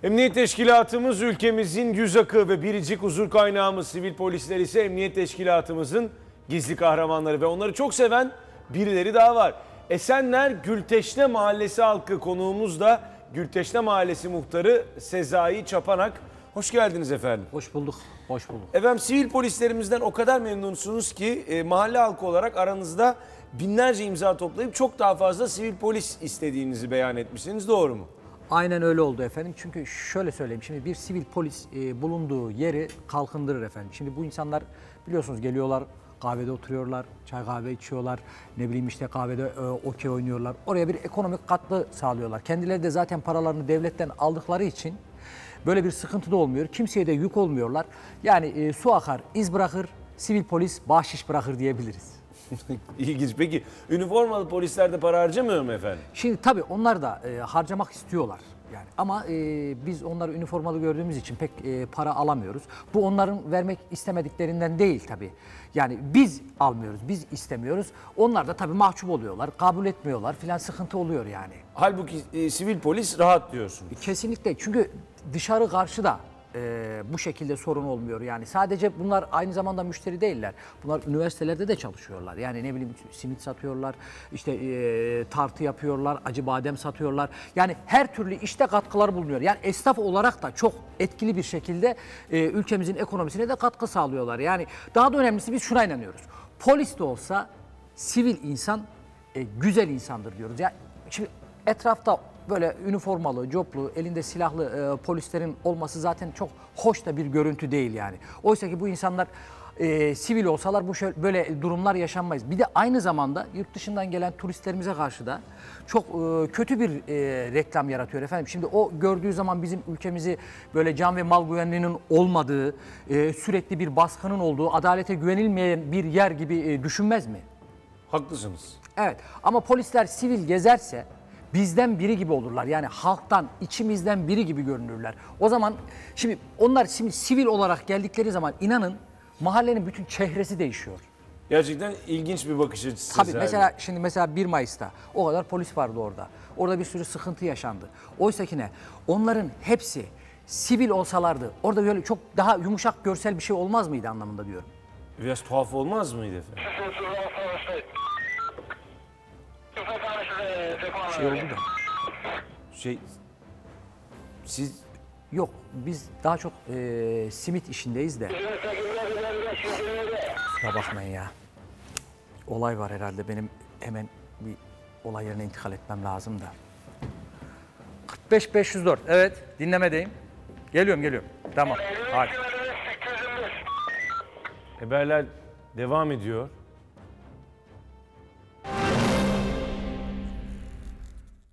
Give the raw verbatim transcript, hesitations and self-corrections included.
Emniyet Teşkilatımız ülkemizin yüz akı ve biricik huzur kaynağımız. Sivil polisler ise Emniyet Teşkilatımızın gizli kahramanları ve onları çok seven birileri daha var. Esenler Gülteşne Mahallesi halkı, konuğumuz da Gülteşne Mahallesi muhtarı Sezai Çapanak. Hoş geldiniz efendim. Hoş bulduk. Hoş bulduk. Efendim, sivil polislerimizden o kadar memnunsunuz ki e, mahalle halkı olarak aranızda binlerce imza toplayıp çok daha fazla sivil polis istediğinizi beyan etmişsiniz. Doğru mu? Aynen öyle oldu efendim. Çünkü şöyle söyleyeyim. Şimdi bir sivil polis e, bulunduğu yeri kalkındırır efendim. Şimdi bu insanlar biliyorsunuz geliyorlar, kahvede oturuyorlar, çay kahve içiyorlar, ne bileyim işte kahvede e, okey oynuyorlar. Oraya bir ekonomik katkı sağlıyorlar. Kendileri de zaten paralarını devletten aldıkları için böyle bir sıkıntı da olmuyor. Kimseye de yük olmuyorlar. Yani e, su akar, iz bırakır, sivil polis bahşiş bırakır diyebiliriz. İlginç. Peki üniformalı polisler de para harcamıyor mu efendim? Şimdi tabii onlar da e, harcamak istiyorlar. Yani ama e, biz onları üniformalı gördüğümüz için pek e, para alamıyoruz. Bu onların vermek istemediklerinden değil tabii. Yani biz almıyoruz, biz istemiyoruz. Onlar da tabii mahcup oluyorlar, kabul etmiyorlar filan, sıkıntı oluyor yani. Halbuki e, sivil polis rahat diyorsun. Kesinlikle, çünkü dışarı karşı da e, bu şekilde sorun olmuyor. Yani sadece bunlar aynı zamanda müşteri değiller. Bunlar üniversitelerde de çalışıyorlar. Yani ne bileyim simit satıyorlar, işte e, tartı yapıyorlar, acı badem satıyorlar. Yani her türlü işte katkılar bulunuyor. Yani esnaf olarak da çok etkili bir şekilde e, ülkemizin ekonomisine de katkı sağlıyorlar. Yani daha da önemlisi, biz şuna inanıyoruz. Polis de olsa sivil insan e, güzel insandır diyoruz. Yani şimdi etrafta böyle üniformalı, coplu, elinde silahlı e, polislerin olması zaten çok hoş da bir görüntü değil yani. Oysa ki bu insanlar e, sivil olsalar bu şöyle, böyle durumlar yaşanmayız. Bir de aynı zamanda yurt dışından gelen turistlerimize karşı da çok e, kötü bir e, reklam yaratıyor efendim. Şimdi o gördüğü zaman bizim ülkemizi böyle can ve mal güvenliğinin olmadığı, e, sürekli bir baskının olduğu, adalete güvenilmeyen bir yer gibi e, düşünmez mi? Haklısınız. Evet, ama polisler sivil gezerse bizden biri gibi olurlar. Yani halktan, içimizden biri gibi görünürler. O zaman şimdi onlar şimdi sivil olarak geldikleri zaman inanın mahallenin bütün çehresi değişiyor. Gerçekten ilginç bir bakış açısı. Tabii mesela şimdi mesela bir Mayıs'ta o kadar polis vardı orada. Orada bir sürü sıkıntı yaşandı. Oysa ki ne? Onların hepsi sivil olsalardı orada böyle çok daha yumuşak görsel bir şey olmaz mıydı anlamında diyorum. Biraz tuhaf olmaz mıydı efendim? Şey oldu da. Şey, siz... Yok, biz daha çok e, simit işindeyiz de. Kusura bakmayın ya. Olay var herhalde, benim hemen bir olay yerine intikal etmem lazım da. kırk beş beş yüz dört, evet, dinlemedeyim. Geliyorum, geliyorum. Tamam, hadi. Haberler devam ediyor.